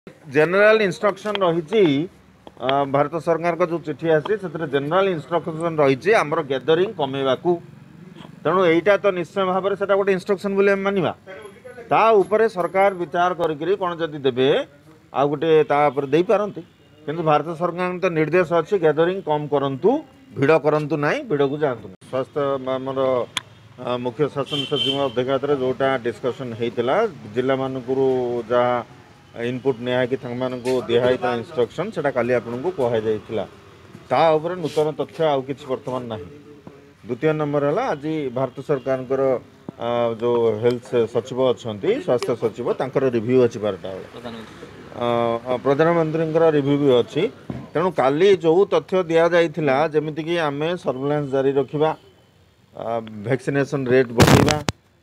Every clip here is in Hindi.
जनरल इंस्ट्रक्शन रही भारत सरकार का जो चिठी आसी से जनरल इंस्ट्रक्शन रही आमर गैदरिंग कमेवा तेणु यहीटा तो निश्चय भाव में से गोटे इंस्ट्रक्शन बोली मानवा ता उपरे सरकार विचार करी कौन जदि देवे आ गोटे दे पारती किंतु भारत सरकार तो निर्देश अच्छी गैदरिंग कम करूँ भिड़ करूँ ना भिड़ को जातु स्वास्थ्य आमर मुख्य शासन सचिव अध्यक्षता जोटा डिस्कसन होता जिला मानक जहाँ इनपुट नियाकि दिहाई इंस्ट्रक्शन से आपको कहुला ता नूतन तथ्य आउ कि बर्तमान ना। द्वितीय नंबर है आज भारत सरकार जो हेल्थ सचिव अच्छा स्वास्थ्य सचिव तांकर रिव्यू अच्छी 12टा प्रधानमंत्री रिव्यू भी अच्छी तेणु काली जो तथ्य दि जाइथिला जेमितिकी आमे सर्वेलेंस जारी रखिबा वैक्सीनेशन रेट बढ़ाइबा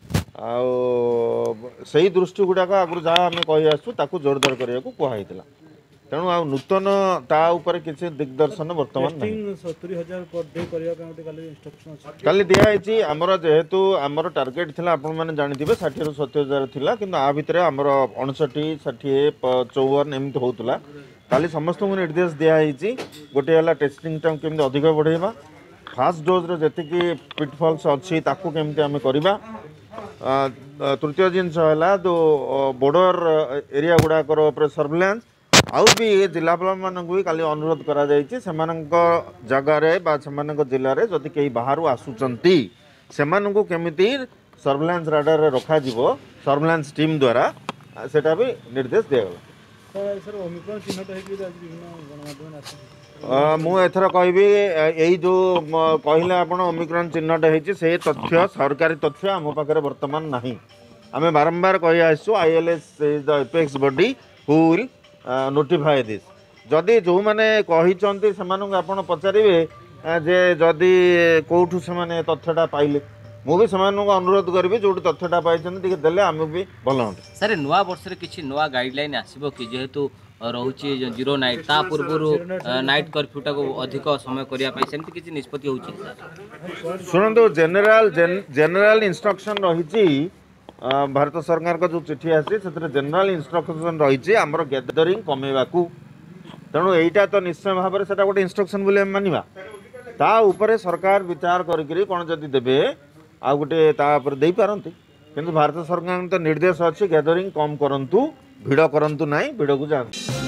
सही दृष्टि गुड़ाक आगु जहाँ आम कही आसू ताकू जोरदार करने को कहुला तेणु आ नूतन ता ऊपर किसी दिग्दर्शन बर्तमान काली दिखाई आमर जेहेतु आमर टार्गेट थिला आपण माने जानिथिबे 60 ରୁ 70,000 थिला किंतु आ भितरे आमर 59 60 54 एमती होउतला काली समस्त को निर्देश दिखाई गोटे है टेस्टिंग टाइम केमती अधिक बढ़ेबा फास्ट डोज जेतिकी पिटफॉल्स अच्छी ताकू केमती आम करबा तृतीय जिनस है जो बॉर्डर एरिया गुड़ाकर सर्वेलेंस आउ भी जिलापाल मानक भी काली अनुरोध करा जायछि जगार जिले में जदि कहीं बाहर आसुचंती सेमानंकु केमिति सर्वेलेंस राडार रे रखा जिवो सर्वेलेंस टीम द्वारा सेटा भी निर्देश दिया गला। मु एथर कहबी यही जो कहले आपण ओमिक्रॉन चिन्हट होती से तथ्य सरकारी तथ्य आम पाखे बर्तमान ना आम बारंबार कही आसु ILS is the apex body who will notify this जदि जो मैंने कहते से पचारे जे जदि कौटू से तथ्यटा पाइले मुझे अनुरोध करी जो तथ्यटा पाई देले आम भी भल हाँ सर नुआ वर्ष किसी नुआ गाइडलाइन आसो कि जेहेतु रोचे जीरो नाइट ता पूर्व नाइट कर्फ्यूटा को अधिक समय करने किसी निष्पत्ति हो शुणु जनरल इंस्ट्रक्शन रही भारत सरकार का जो चिठी आसी से जनरल इंस्ट्रक्शन रही आमर गैदरिंग कमेवा तेणु यहीटा तो निश्चय भाव में से गोटे इंस्ट्रक्शन बोली मानवा ता उपरे सरकार विचार करी कौन जदि देवे आ गोटे दे पारती किंतु भारत सरकार तो निर्देश अच्छी गैदरिंग कम करूँ भिड़ करूँ ना भिड़ को जातु।